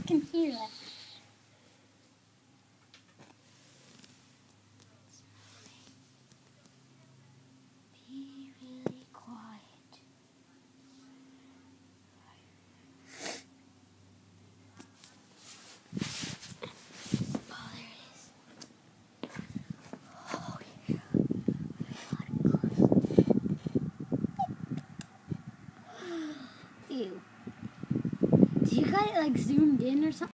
can hear that. Be really quiet. Oh, there it is. Oh, yeah. Ew. Do you got it like zoomed in or something?